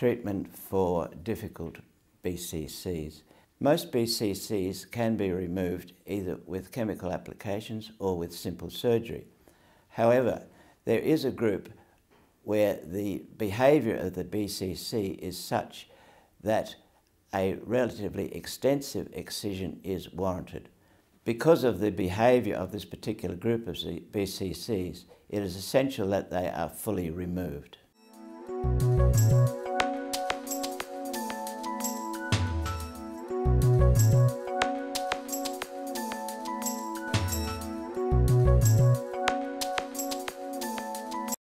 treatment for difficult BCCs. Most BCCs can be removed either with chemical applications or with simple surgery. However, there is a group where the behaviour of the BCC is such that a relatively extensive excision is warranted. Because of the behaviour of this particular group of BCCs, it is essential that they are fully removed.